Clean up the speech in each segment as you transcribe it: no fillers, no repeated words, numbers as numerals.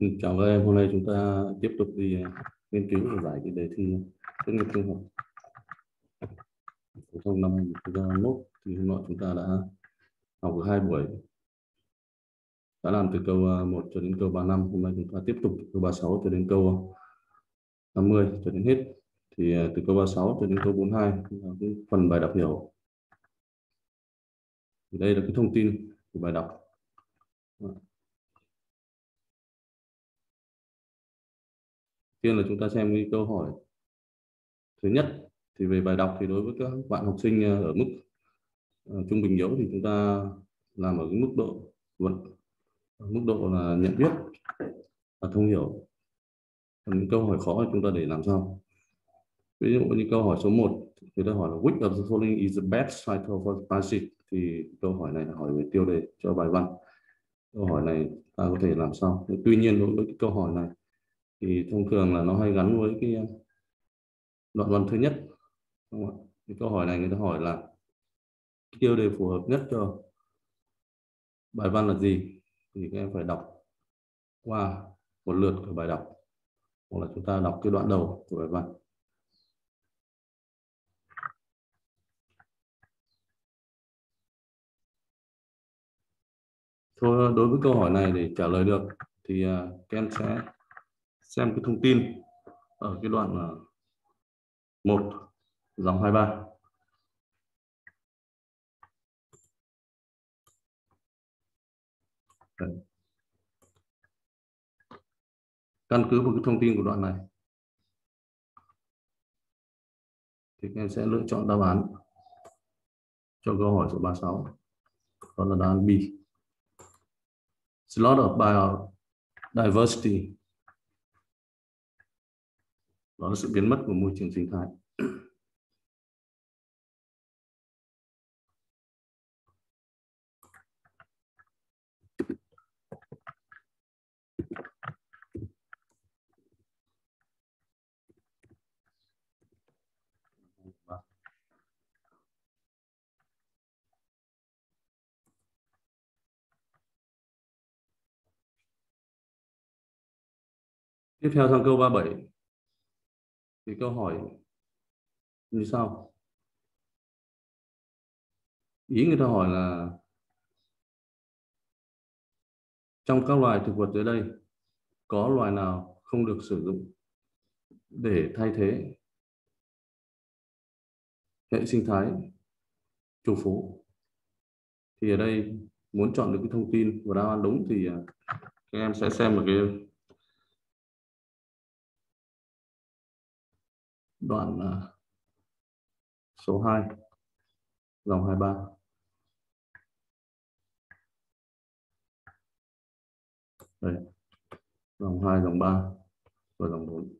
Chào các em, hôm nay chúng ta tiếp tục đi nghiên cứu và giải cái đề thi tốt nghiệp trung học phổ thông năm 2021. Thì hôm nọ chúng ta đã học được 2 buổi, đã làm từ câu 1 cho đến câu 35. Hôm nay chúng ta tiếp tục từ câu 36 cho đến câu 50 cho đến hết. Thì từ câu 36 cho đến câu 42 là cái phần bài đọc hiểu. Thì đây là cái thông tin của bài đọc. Tiên là chúng ta xem cái câu hỏi thứ nhất. Thì về bài đọc thì đối với các bạn học sinh ở mức trung bình yếu thì chúng ta làm ở cái mức độ mức độ là nhận biết và thông hiểu. Còn những câu hỏi khó thì chúng ta để làm sao. Ví dụ như câu hỏi số 1, người ta hỏi là which of the following is the best title for passage, thì câu hỏi này là hỏi về tiêu đề cho bài văn. Câu hỏi này ta có thể làm sao. Tuy nhiên đối với cái câu hỏi này thì thông thường là nó hay gắn với cái đoạn văn thứ nhất, đúng không ạ? Cái câu hỏi này người ta hỏi là tiêu đề phù hợp nhất cho bài văn là gì, thì các em phải đọc qua một lượt của bài đọc, hoặc là chúng ta đọc cái đoạn đầu của bài văn. Thôi, đối với câu hỏi này để trả lời được thì các em sẽ xem cái thông tin ở cái đoạn 1 dòng 23. Đấy. Căn cứ vào cái thông tin của đoạn này thì các em sẽ lựa chọn đáp án cho câu hỏi số 36, đó là đáp án B. Slot of biodiversity, đó là sự biến mất của môi trường sinh thái. Tiếp theo sang câu 37 thì câu hỏi như sau. Ý người ta hỏi là trong các loài thực vật dưới đây có loài nào không được sử dụng để thay thế hệ sinh thái trù phú. Thì ở đây muốn chọn được cái thông tin và đáp án đúng thì các em sẽ xem một cái đoạn số 2 dòng 23. Đây, dòng 2, dòng 3 và dòng 4.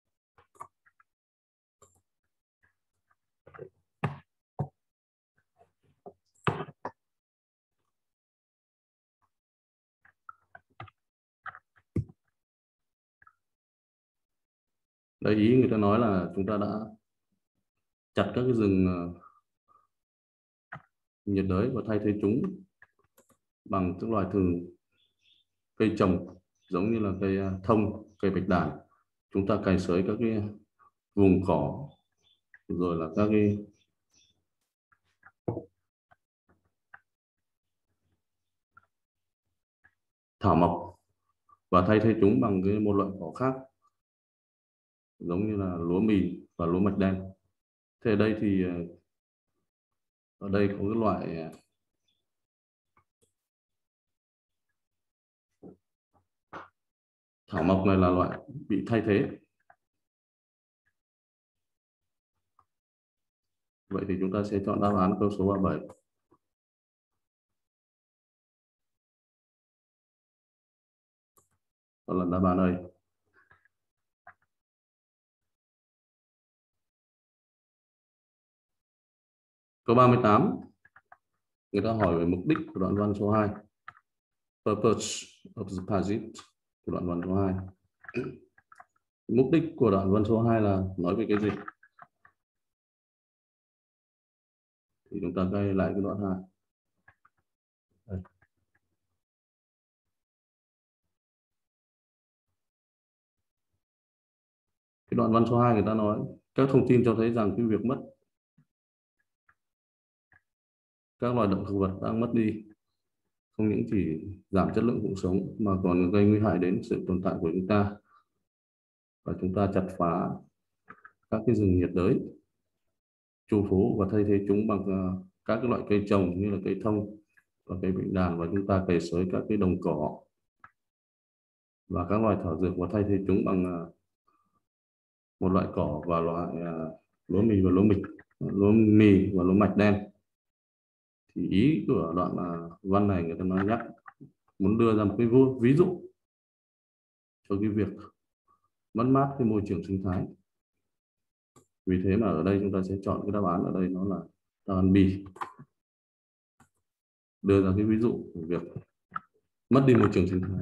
Đây, ý người ta nói là chúng ta đã chặt các cái rừng nhiệt đới và thay thế chúng bằng các loài thường cây trồng giống như là cây thông, cây bạch đàn. Chúng ta cày xới các cái vùng cỏ, rồi là các cái thảo mộc, và thay thế chúng bằng cái một loại cỏ khác giống như là lúa mì và lúa mạch đen. Thế ở đây thì ở đây có cái loại thảo mộc này là loại bị thay thế. Vậy thì chúng ta sẽ chọn đáp án câu số 37. Đó là đáp án A. Câu 38, người ta hỏi về mục đích của đoạn văn số 2. Purpose of the passage của đoạn văn số 2. Mục đích của đoạn văn số 2 là nói về cái gì? Thì chúng ta ghi lại cái đoạn 2. Đây. Cái đoạn văn số 2 người ta nói các thông tin cho thấy rằng cái việc mất các loài động thực vật đang mất đi không những chỉ giảm chất lượng cuộc sống mà còn gây nguy hại đến sự tồn tại của chúng ta, và chúng ta chặt phá các cái rừng nhiệt đới, trù phú và thay thế chúng bằng các cái loại cây trồng như là cây thông và cây bạch đàn, và chúng ta cày xới các cái đồng cỏ và các loài thảo dược và thay thế chúng bằng một loại cỏ và loại lúa mì và lúa mạch đen. Thì ý của đoạn văn này người ta nói nhắc muốn đưa ra một cái ví dụ cho cái việc mất mát cái môi trường sinh thái. Vì thế mà ở đây chúng ta sẽ chọn cái đáp án ở đây nó là đáp án B, đưa ra cái ví dụ của việc mất đi môi trường sinh thái.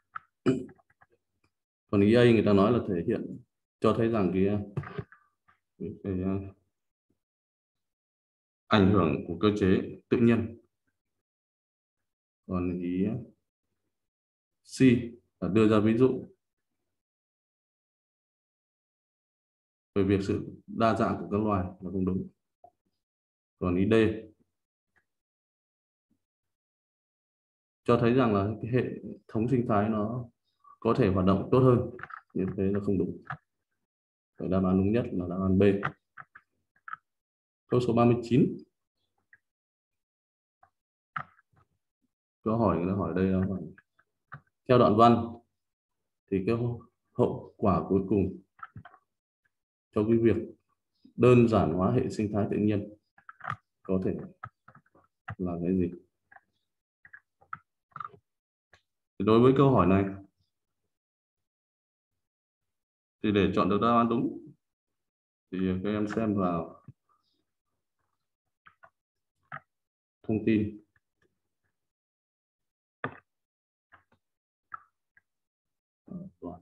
Còn ý A người ta nói là thể hiện cho thấy rằng cái ảnh hưởng của cơ chế tự nhiên. Còn ý C là đưa ra ví dụ về việc sự đa dạng của các loài là không đúng. Còn ý D cho thấy rằng là cái hệ thống sinh thái nó có thể hoạt động tốt hơn, như thế là không đúng. Và đáp án đúng nhất là đáp án B. Câu số 39. Câu hỏi người ta hỏi đây là theo đoạn văn thì cái hậu quả cuối cùng cho cái việc đơn giản hóa hệ sinh thái tự nhiên có thể là cái gì? Thì đối với câu hỏi này thì để chọn được đáp án đúng thì các em xem vào thông tin đoạn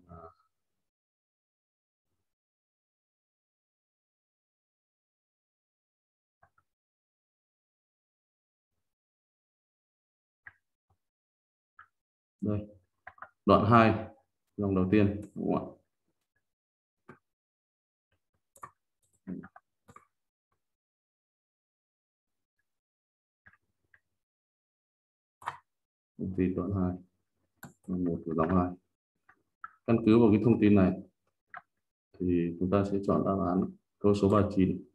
đây, đoạn 2 dòng đầu tiên, đúng không ạ? Thông tin đoạn 2, đoạn 1 của dòng 2. Căn cứ vào cái thông tin này thì chúng ta sẽ chọn đáp án câu số 39,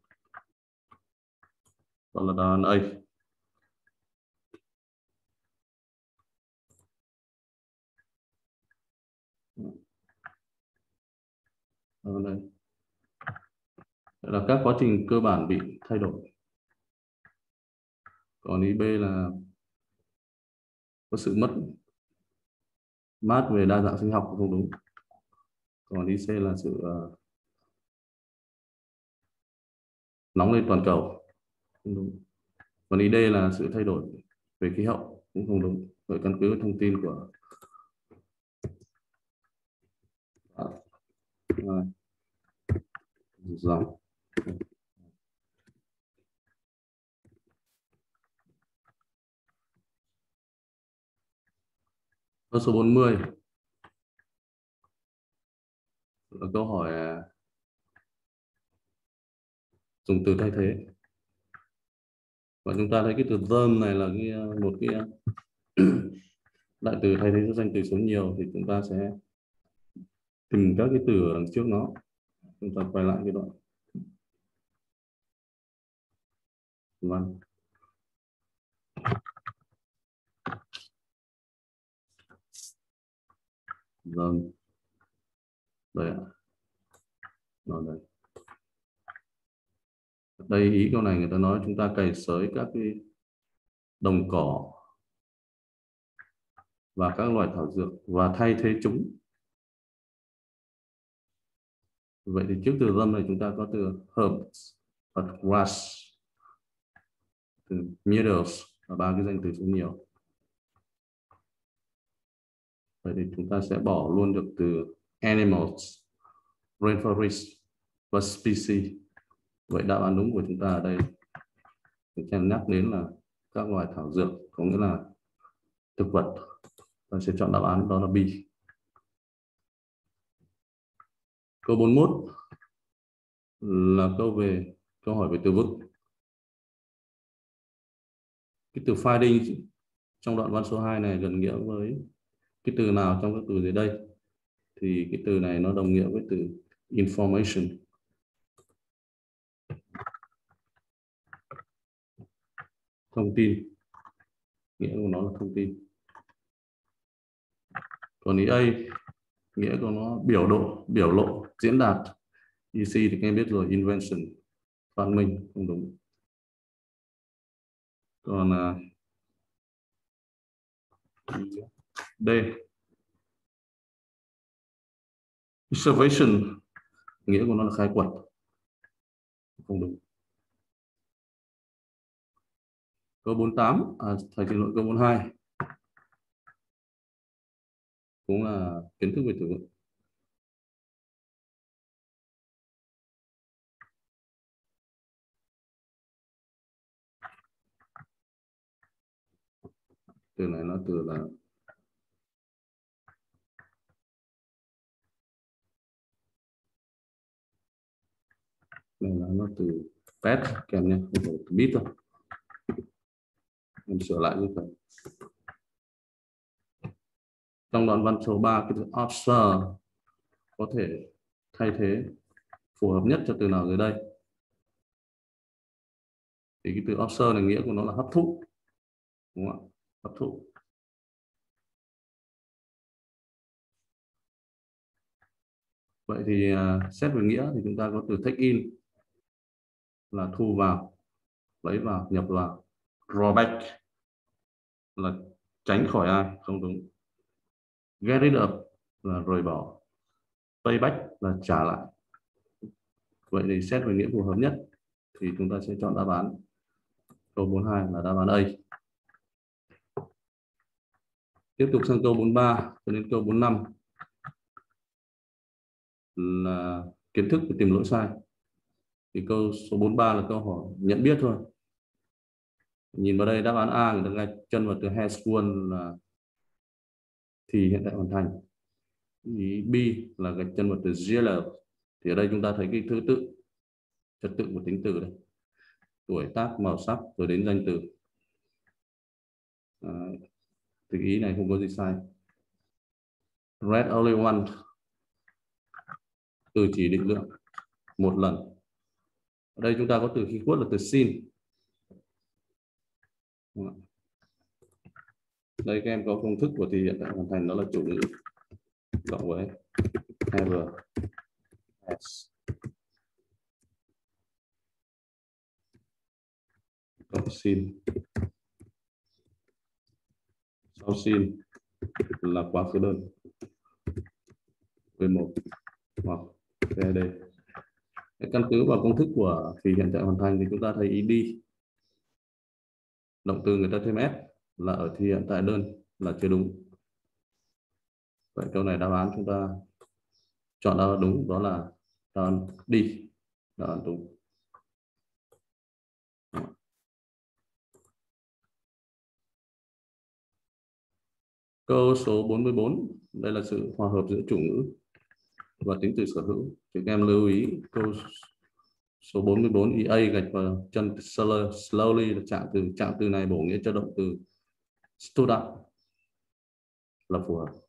đó là đáp án A. Ở đây là các quá trình cơ bản bị thay đổi. Còn ý B là có sự mất mát về đa dạng sinh học, không đúng. Còn ý C là sự nóng lên toàn cầu, không đúng. Còn ý D là sự thay đổi về khí hậu, cũng không đúng. Vậy căn cứ thông tin của dòng câu số 40 là câu hỏi dùng từ thay thế. Và chúng ta thấy cái từ verb này là một cái đại từ thay thế cho danh từ số nhiều, thì chúng ta sẽ tìm các cái từ ở đằng trước nó. Chúng ta quay lại cái đoạn văn. Vâng, đây ạ. Nó đây. Đây ý câu này người ta nói chúng ta cày xới các cái đồng cỏ và các loại thảo dược và thay thế chúng. Vậy thì trước từ dâm này chúng ta có từ herbs và grass, từ meadows và ba cái danh từ số nhiều. Vậy thì chúng ta sẽ bỏ luôn được từ animals, rainforest và species. Vậy đáp án đúng của chúng ta ở đây chúng ta nhắc đến là các loài thảo dược, có nghĩa là thực vật. Ta sẽ chọn đáp án đó là B. Câu 41 là câu hỏi về từ vựng. Cái từ finding trong đoạn văn số 2 này gần nghĩa với cái từ nào trong các từ dưới đây? Thì cái từ này nó đồng nghĩa với từ information, thông tin, nghĩa của nó là thông tin. Còn ý A, nghĩa của nó biểu lộ, diễn đạt. EC thì các em biết rồi, invention, phát minh, không đúng. Còn D, observation, nghĩa của nó là khai quật, không đúng. Câu 48, thầy xin lỗi, câu 42 cũng là kiến thức về từ vựng. Từ này nó từ là này là nó từ pet kèm nhé, không phải từ bit đâu. Em sửa lại như vậy. Trong đoạn văn số 3, cái từ observe có thể thay thế phù hợp nhất cho từ nào dưới đây? Thì cái từ observe này nghĩa của nó là hấp thụ, đúng không ạ? Hấp thụ. Vậy thì xét về nghĩa thì chúng ta có từ take in là thu vào, lấy vào, nhập vào. Drawback là tránh khỏi ai, không đúng. Get rid of là rời bỏ. Payback là trả lại. Vậy thì xét về nghĩa phù hợp nhất thì chúng ta sẽ chọn đáp án câu 42 là đáp án A. Tiếp tục sang câu 43 cho đến câu 45 là kiến thức về tìm lỗi sai. Thì câu số 43 là câu hỏi nhận biết thôi. Nhìn vào đây đáp án A, người ta gạch chân vào từ has won là thì hiện tại hoàn thành. Ý B là gạch chân vào từ GL. Thì ở đây chúng ta thấy cái thứ tự, trật tự của tính từ đây. Tuổi tác, màu sắc rồi đến danh từ. Từ ý này không có gì sai. Read only one, từ chỉ định lượng một lần. Ở đây chúng ta có từ khi quất là từ sin. Đây các em có công thức của thì hiện tại hoàn thành, đó là chủ ngữ cộng với have, has, cộng sin. Sau sin là quá khứ đơn V1 hoặc VD. Căn cứ vào công thức của thì hiện tại hoàn thành thì chúng ta thấy ý đi, động từ người ta thêm s là ở thì hiện tại đơn là chưa đúng. Vậy câu này đáp án chúng ta chọn đáp án đúng, đó là đáp án đi, đáp án đúng. Câu số 44, đây là sự hòa hợp giữa chủ ngữ và tính từ sở hữu. Thì các em lưu ý câu số 44 EA gạch vào chân slowly là trạng từ này bổ nghĩa cho động từ stood up là phù hợp.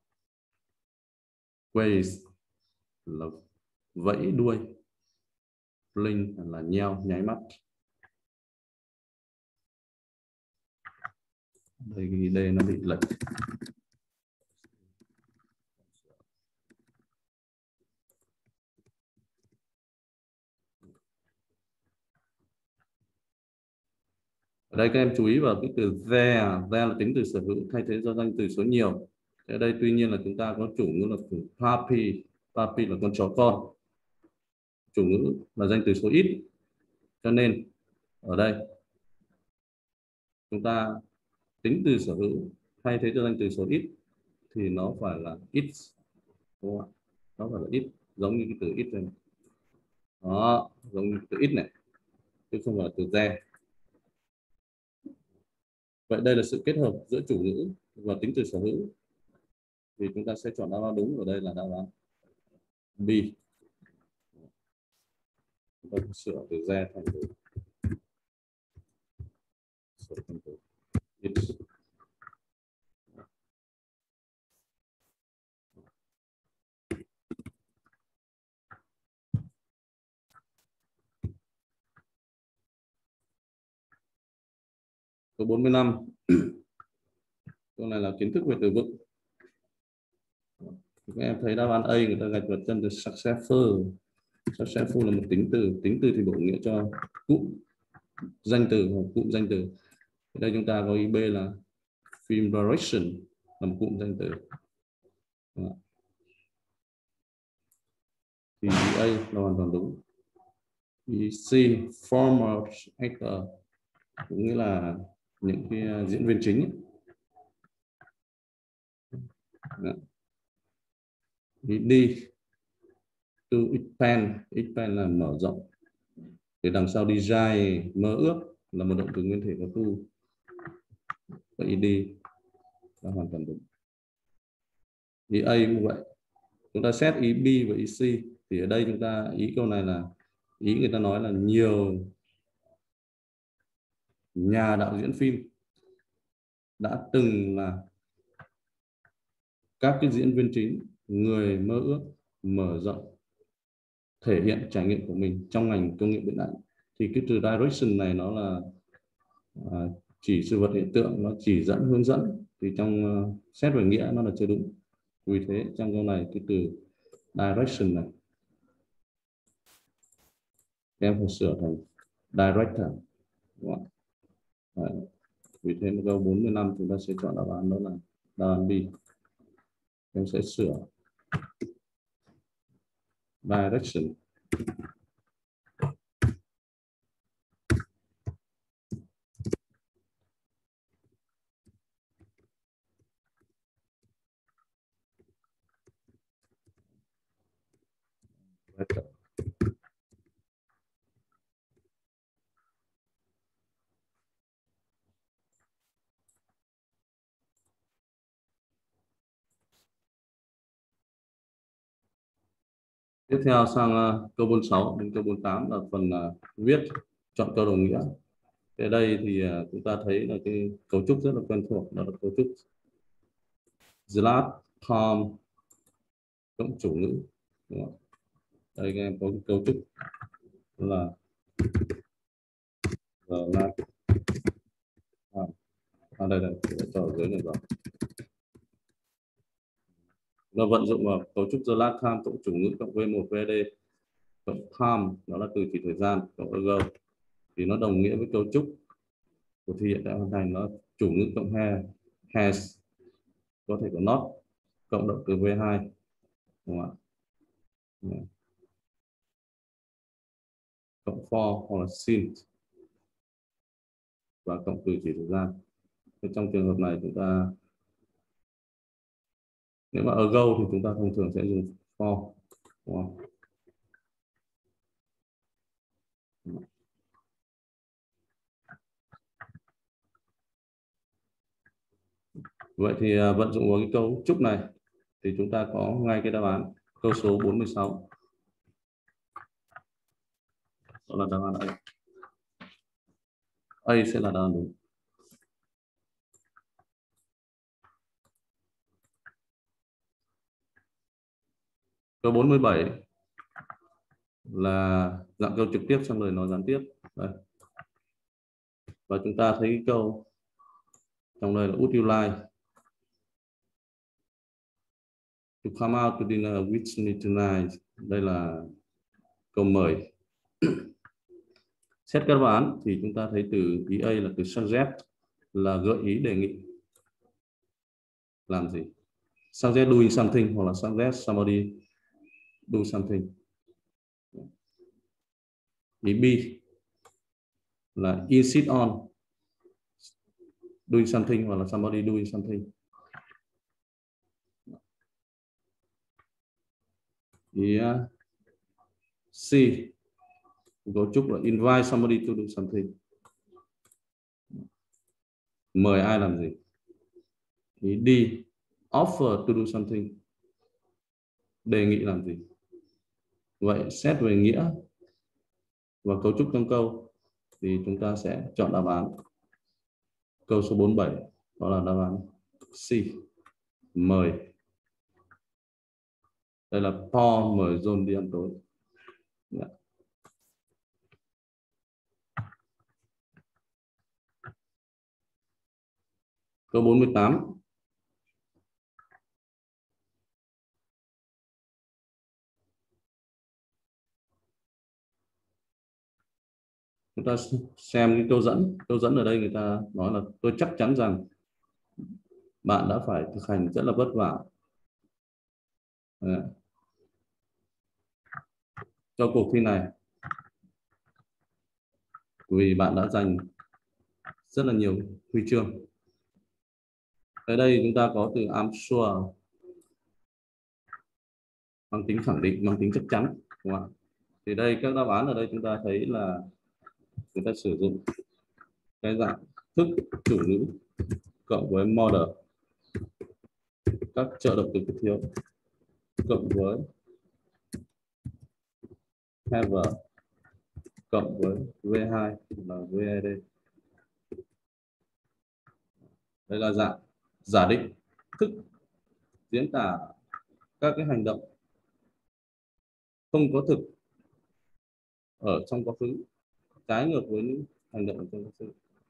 Waze là vẫy đuôi. Blink là nheo, nháy mắt. Đây nó bị lệch. Ở đây các em chú ý vào cái từ there là tính từ sở hữu thay thế cho danh từ số nhiều. Ở đây tuy nhiên là chúng ta có chủ ngữ là từ puppy là con chó con. Chủ ngữ là danh từ số ít. Cho nên ở đây chúng ta tính từ sở hữu thay thế cho danh từ số ít thì nó phải là ít, đúng không ạ? Nó phải là ít, giống như cái từ ít này. Đó, giống như từ ít này, chứ không phải là từ there. Vậy đây là sự kết hợp giữa chủ ngữ và tính từ sở hữu. Thì chúng ta sẽ chọn đáp án đúng, ở đây là đáp án B. chúng ta sửa từ re thành từ sửa thành từ is. Câu 45. Câu này là kiến thức về từ vựng. Các em thấy đáp án A người ta gạch vào chân từ successful. Successful là một tính từ thì bổ nghĩa cho cụm danh từ hoặc cụm danh từ. Ở đây chúng ta có ý B là film direction là một cụm danh từ. Đó. Thì ý A là hoàn toàn đúng. Ý C former actor cũng nghĩa là những cái diễn viên chính ấy. Đó. Ý D to expand là mở rộng. Thì đằng sau desire mơ ước là một động từ nguyên thể có to. Và ý D là hoàn toàn đúng. Ý A cũng vậy. Chúng ta xét ý B và ý C thì ở đây chúng ta ý câu này là ý người ta nói là nhiều nhà đạo diễn phim đã từng là các cái diễn viên chính, người mơ ước mở rộng thể hiện trải nghiệm của mình trong ngành công nghệ điện ảnh. Thì cái từ direction này nó là chỉ sự vật hiện tượng, nó chỉ dẫn hướng dẫn, thì trong xét về nghĩa nó là chưa đúng. Vì thế trong câu này cái từ direction này em phải sửa thành director, đúng không? Đấy. Vì thế câu 45 chúng ta sẽ chọn đáp án đó là đáp án B. Em sẽ sửa direction. Tiếp theo sang câu 46 đến câu 48 là phần viết chọn câu đồng nghĩa. Ở đây thì chúng ta thấy là cái cấu trúc rất là quen thuộc, đó là cấu trúc Zlatan cộng chủ ngữ. Đúng không? Đây các em có cái cấu trúc là Zlatan. Đây cho ở dưới này rồi. Nó vận dụng vào cấu trúc Zlatan cộng chủ ngữ cộng V1 VD cộng time, đó là từ chỉ thời gian, cộng ago, thì nó đồng nghĩa với cấu trúc của thi hiện đại hoàn thành, nó chủ ngữ cộng has, có thể có not cộng động từ V2, đúng không ạ? Cộng for hoặc là since và cộng từ chỉ thời gian. Thế trong trường hợp này chúng ta nếu mà ago thì chúng ta thông thường sẽ dùng for, đúng không? Vậy thì vận dụng vào cái cấu trúc này thì chúng ta có ngay cái đáp án câu số 46. Đó là đáp án A. A sẽ là đáp án đúng. Câu 47 là dạng câu trực tiếp trong lời nói gián tiếp. Đây. Và chúng ta thấy cái câu trong đây là would you like to come out to dinner with me tonight. Đây là câu mời. Xét các đáp án thì chúng ta thấy từ ý A là từ suggest là gợi ý, đề nghị làm gì. Suggest doing something hoặc là suggest somebody do something. Ý B là insist on doing something hoặc là somebody doing something. Ý C cấu trúc là invite somebody to do something, mời ai làm gì. Ý D offer to do something, đề nghị làm gì. Vậy xét về nghĩa và cấu trúc trong câu thì chúng ta sẽ chọn đáp án câu số 47, đó là đáp án C, mời. Đây là Paul mời John đi ăn tối. Dạ. Câu 48. Chúng ta xem cái câu dẫn. Câu dẫn ở đây người ta nói là tôi chắc chắn rằng bạn đã phải thực hành rất là vất vả cho cuộc thi này, vì bạn đã giành rất là nhiều huy chương. Ở đây chúng ta có từ I'm sure, mang tính khẳng định, mang tính chắc chắn, đúng không ạ? Thì đây các đáp án ở đây chúng ta thấy là người ta sử dụng cái dạng thức chủ ngữ cộng với model, các trợ động từ tiếp theo, cộng với have cộng với V2 là VED. Đây là dạng giả định thức diễn tả các cái hành động không có thực ở trong quá khứ, trái ngược với những hành động ở trong quá khứ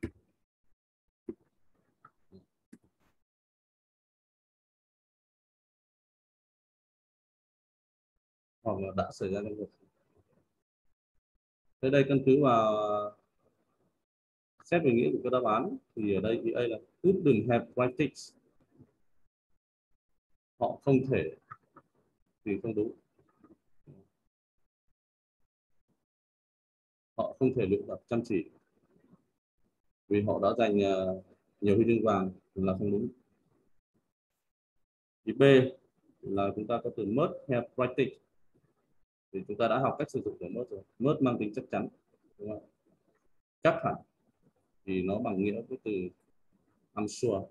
hoặc là đã xảy ra trong cuộc. Thế đây căn cứ vào xét về nghĩa của các đáp án thì ở đây thì A là couldn't have practiced, họ không thể thì không đúng, họ không thể luyện tập chăm chỉ vì họ đã giành nhiều huy chương vàng là không đúng. Thì B là chúng ta có từ must have practiced, thì chúng ta đã học cách sử dụng của must rồi. Must mang tính chắc chắn, đúng không? Chắc hẳn thì nó bằng nghĩa với từ I'm sure.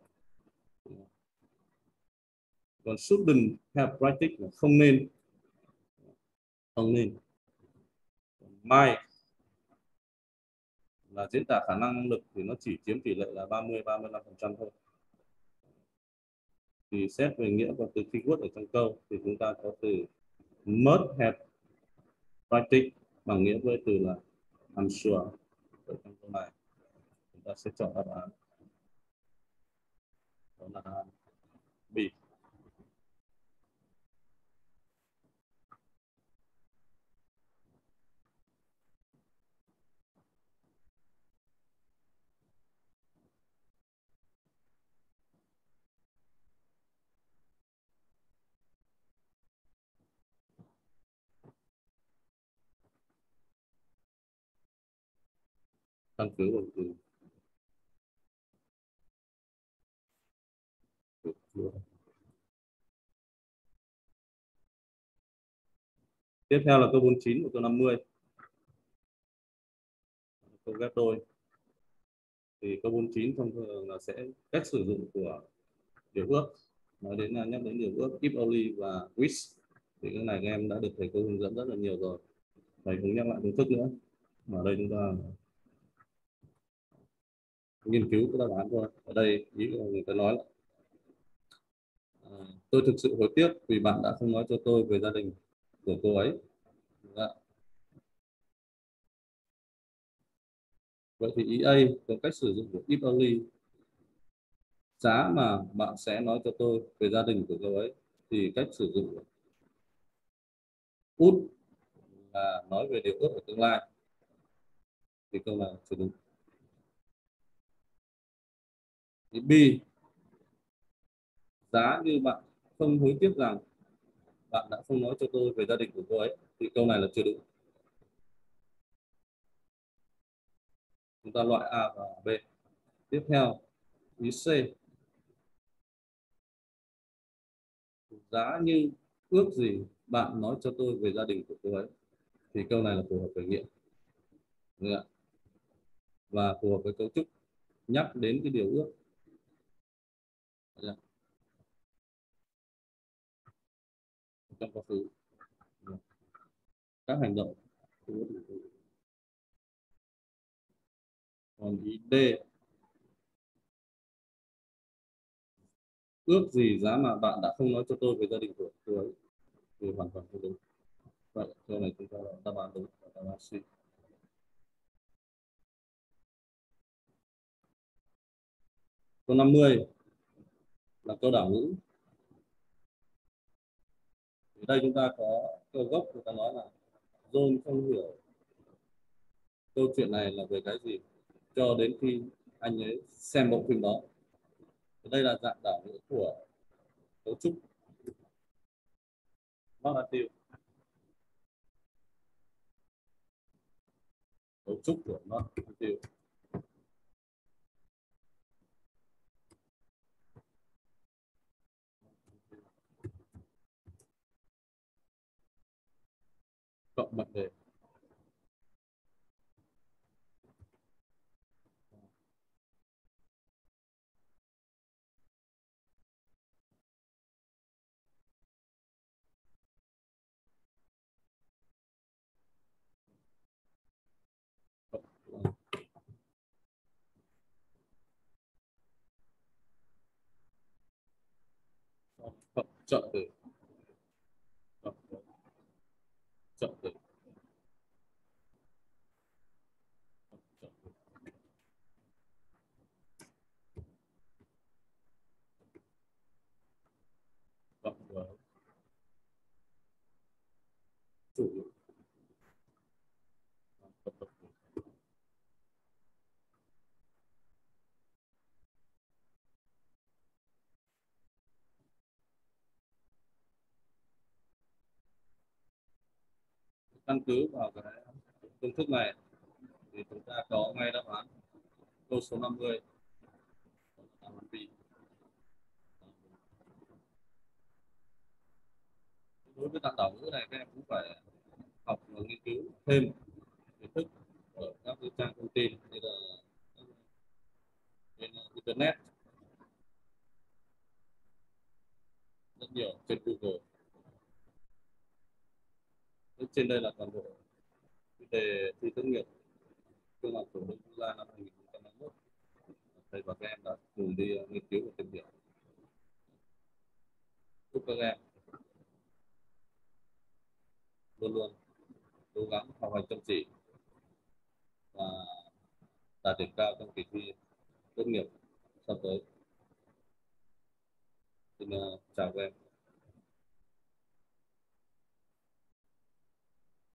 Còn shouldn't have practiced là không nên, không nên. Might là diễn tả khả năng, năng lực thì nó chỉ chiếm tỷ lệ là 30-35% thôi. Thì xét về nghĩa và từ keyword ở trong câu thì chúng ta có từ must have practiced bằng nghĩa với từ là I'm sure. Ở trong câu này chúng ta sẽ chọn đáp án đó là B. Căn cứ vào từ. Tiếp theo là câu 49 và câu 50, câu ghép đôi. Thì câu 49 thông thường là sẽ cách sử dụng của điều ước, nói đến là nhắc đến điều ước if only và wish. Thì cái này các em đã được thầy cô hướng dẫn rất là nhiều rồi, thầy cũng nhắc lại công thức nữa. Mà ở đây chúng ta nghiên cứu cái đáp án thôi. Ở đây ý là người ta nói là tôi thực sự hối tiếc vì bạn đã không nói cho tôi về gia đình của cô ấy. Dạ. Vậy thì ý A có cách sử dụng của if only, giá mà bạn sẽ nói cho tôi về gia đình của cô ấy, thì cách sử dụng would là nói về điều ước ở tương lai, thì câu này chưa đúng. Thì B, giá như bạn không hối tiếc rằng bạn đã không nói cho tôi về gia đình của cô ấy, thì câu này là chưa đúng. Chúng ta loại A và B. Tiếp theo ý C, giá như ước gì bạn nói cho tôi về gia đình của cô ấy, thì câu này là phù hợp với nghĩa. Được ạ? Và phù hợp với cấu trúc nhắc đến cái điều ước. Được. Trong quá khứ các hành động. Còn ý D, ước gì giá mà bạn đã không nói cho tôi về gia đình của cô ấy, thì hoàn toàn không đúng. Vậy câu này chúng ta đã đáp án đúng và đáp án C. Câu 50 là câu đảo ngữ. Ở đây chúng ta có câu gốc, người ta nói là John không hiểu câu chuyện này là về cái gì cho đến khi anh ấy xem bộ phim đó. Ở đây là dạng đảo ngữ của cấu trúc narrative, cấu trúc của narrative. Cộng mệnh đề. Cộng, cộng trợ từ, cộng trợ từ, trợ từ, cộng với chủ ngữ, cộng động từ. Căn cứ vào cái công thức này thì chúng ta có ngay đáp án câu số 50, đáp án B. Đối với dạng đảo ngữ này các em cũng phải học và nghiên cứu thêm kiến thức ở các cái trang thông tin như là trên internet, rất nhiều trên Google. Trên đây là toàn bộ đề thi tốt nghiệp trung học phổ thông quốc gia năm 2021. Thầy và các em đã cùng đi nghiên cứu và tìm hiểu. Chúc các em luôn luôn cố gắng học hành chăm chỉ và đạt điểm cao trong kỳ thi tốt nghiệp sắp tới. Xin chào các em.